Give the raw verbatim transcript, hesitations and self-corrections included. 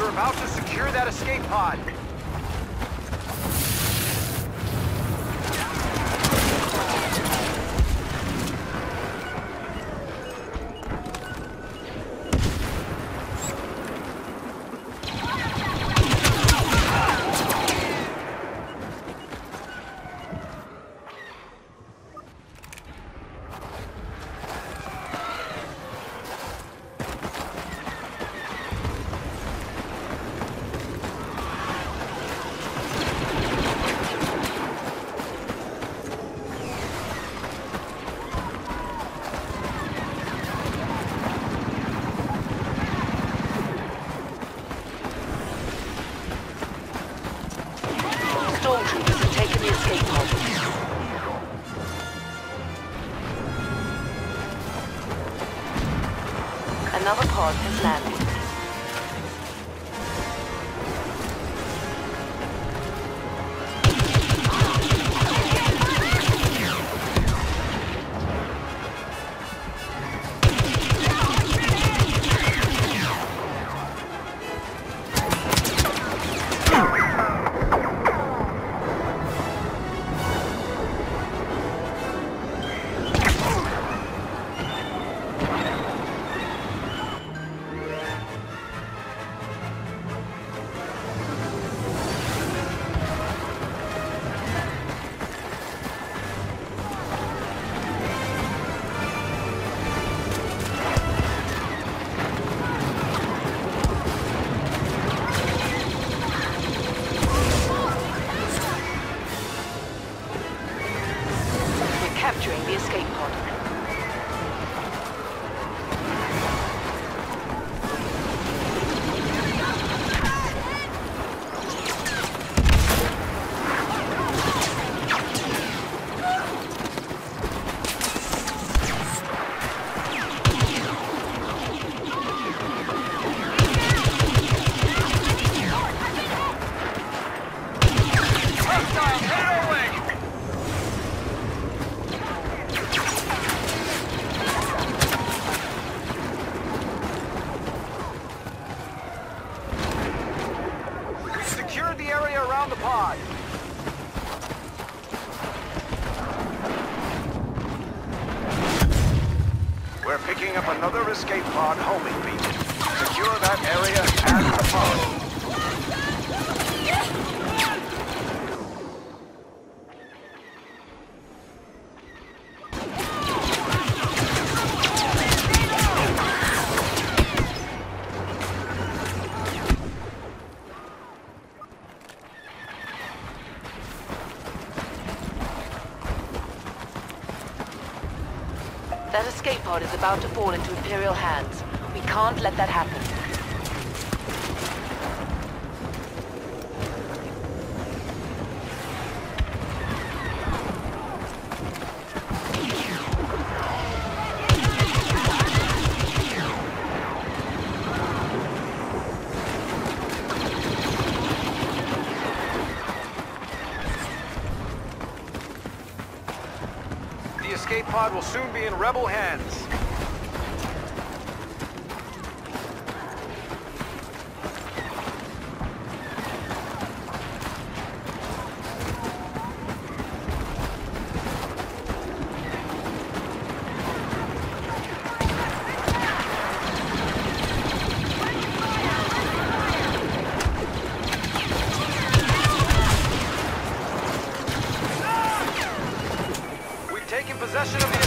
are about to secure that escape pod. Stormtroopers have taken the escape pod. Another pod has landed. Capturing the escape pod. Secure the area around the pod. We're picking up another escape pod homing beacon. Secure that area and the pod. That escape pod is about to fall into Imperial hands. We can't let that happen. The escape pod will soon be in rebel hands. Taking possession of the